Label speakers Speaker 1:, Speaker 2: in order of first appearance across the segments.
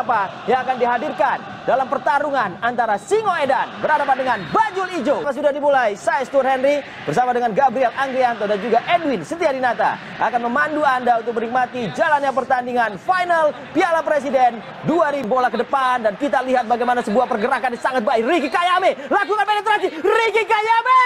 Speaker 1: siapa yang akan dihadirkan dalam pertarungan antara Singoedan berhadapan dengan Bajul Ijo. Sudah dimulai, saya Stuart Henry bersama dengan Gabriel Anggrianto dan juga Edwin Setiadinata akan memandu Anda untuk menikmati jalannya pertandingan final Piala Presiden 2000. Bola ke depan dan kita lihat bagaimana sebuah pergerakan yang sangat baik. Ricky Kayame lakukan penetrasi. Ricky Kayame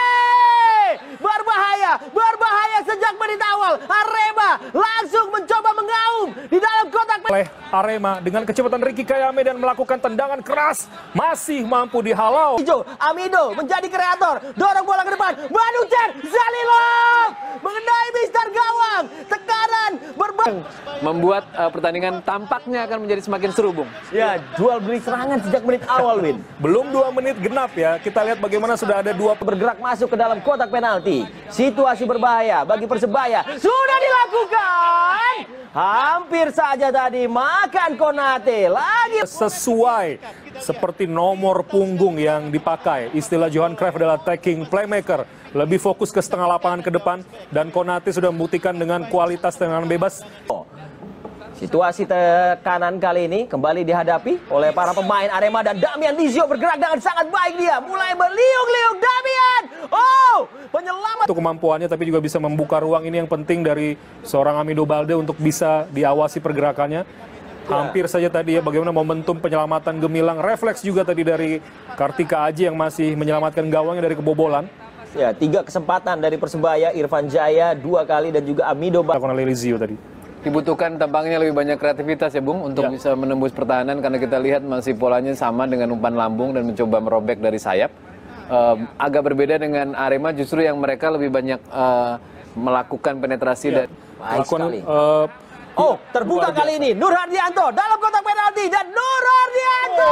Speaker 1: berbahaya sejak menit awal. Arema langsung mencoba mengaum di dalam kotak
Speaker 2: oleh Arema dengan kecepatan Ricky Kayame dan melakukan tendangan keras, masih mampu dihalau.
Speaker 1: Amido menjadi kreator, dorong bola ke depan, Manucer Zalilov mengenai Mister Gawang, tekanan
Speaker 3: membuat pertandingan tampaknya akan menjadi semakin seru, Bung.
Speaker 1: Ya, jual beli serangan sejak menit awal, Win.
Speaker 2: Belum 2 menit genap ya, kita lihat bagaimana sudah ada 2
Speaker 1: bergerak masuk ke dalam kotak penalti. Situasi berbahaya bagi Persebaya. Sudah dilakukan. Hampir saja tadi makan Konate lagi.
Speaker 2: Sesuai seperti nomor punggung yang dipakai. Istilah Johan Cruyff adalah attacking playmaker. Lebih fokus ke setengah lapangan ke depan. Dan Konate sudah membuktikan dengan kualitas tendangan bebas.
Speaker 1: Situasi tekanan kali ini kembali dihadapi oleh para pemain Arema dan Damian Lizio bergerak dengan sangat baik dia. Mulai berliuk-liuk Damian. Oh, penyelamat.
Speaker 2: Untuk kemampuannya tapi juga bisa membuka ruang, ini yang penting dari seorang Amido Balde untuk bisa diawasi pergerakannya. Hampir saja tadi ya bagaimana momentum penyelamatan gemilang, refleks juga tadi dari Kartika Aji yang masih menyelamatkan gawangnya dari kebobolan.
Speaker 1: Ya, 3 kesempatan dari Persebaya, Irfan Jaya 2 kali dan juga Amido Balde.
Speaker 2: Lakukan oleh Lizio tadi.
Speaker 3: Dibutuhkan tampaknya lebih banyak kreativitas ya, Bung, untuk bisa menembus pertahanan karena kita lihat masih polanya sama dengan umpan lambung dan mencoba merobek dari sayap. Agak berbeda dengan Arema, justru yang mereka lebih banyak melakukan penetrasi dan
Speaker 1: terbuka kali ini Nur Hardianto dalam kotak penalti dan Nur Hardianto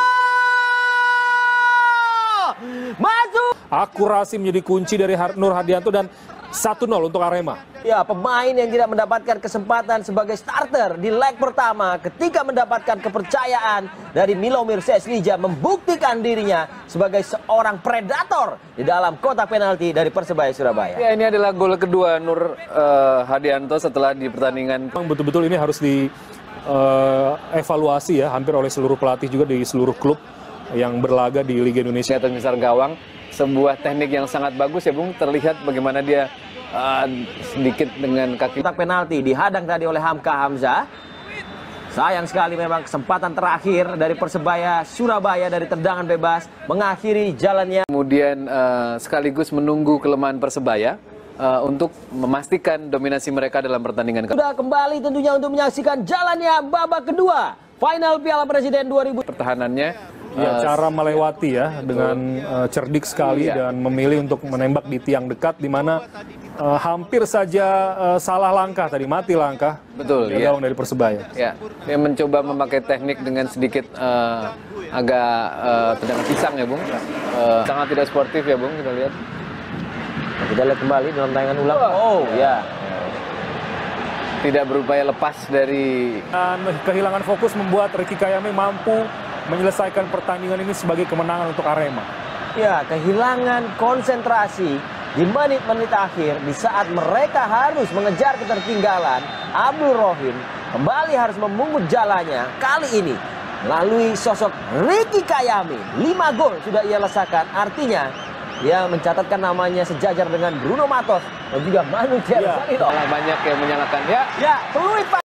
Speaker 1: masuk.
Speaker 2: Akurasi menjadi kunci dari Nur Hardianto dan 1-0 untuk Arema.
Speaker 1: Ya, pemain yang tidak mendapatkan kesempatan sebagai starter di leg pertama ketika mendapatkan kepercayaan dari Milomir Sesnija membuktikan dirinya sebagai seorang predator di dalam kotak penalti dari Persebaya Surabaya.
Speaker 3: Ya, ini adalah gol kedua Nur Hardianto setelah di pertandingan.
Speaker 2: Betul-betul ini harus dievaluasi ya, hampir oleh seluruh pelatih juga di seluruh klub yang berlaga di Liga Indonesia.
Speaker 3: Atas misal gawang, sebuah teknik yang sangat bagus ya, Bung. Terlihat bagaimana dia sedikit dengan kaki.
Speaker 1: Kotak penalti dihadang tadi oleh Hamka Hamzah. Sayang sekali memang kesempatan terakhir dari Persebaya Surabaya dari tendangan bebas mengakhiri jalannya.
Speaker 3: Kemudian sekaligus menunggu kelemahan Persebaya untuk memastikan dominasi mereka dalam pertandingan.
Speaker 1: Sudah kembali tentunya untuk menyaksikan jalannya babak kedua final Piala Presiden 2000.
Speaker 3: Pertahanannya
Speaker 2: cara melewati ya dengan cerdik sekali dan memilih untuk menembak di tiang dekat di mana hampir saja salah langkah tadi, mati langkah.
Speaker 3: Betul ya.
Speaker 2: Gawang dari Persebaya.
Speaker 3: Ya, dia mencoba memakai teknik dengan sedikit agak tendangan pisang ya, Bung. Sangat tidak sportif ya, Bung, kita lihat.
Speaker 1: Kita lihat kembali dalam tayangan ulang. Oh ya.
Speaker 3: Tidak berupaya lepas dari.
Speaker 2: Dan kehilangan fokus membuat Ricky Kayame mampu menyelesaikan pertandingan ini sebagai kemenangan untuk Arema.
Speaker 1: Ya, kehilangan konsentrasi di menit-menit akhir di saat mereka harus mengejar ketertinggalan. Abdul Rohim kembali harus memungut jalannya kali ini melalui sosok Ricky Kayame. 5 gol sudah ia lesakan, artinya ia mencatatkan namanya sejajar dengan Bruno Matos dan juga Manucer Zalilov.
Speaker 3: Banyak yang menyalahkan
Speaker 1: ya peluit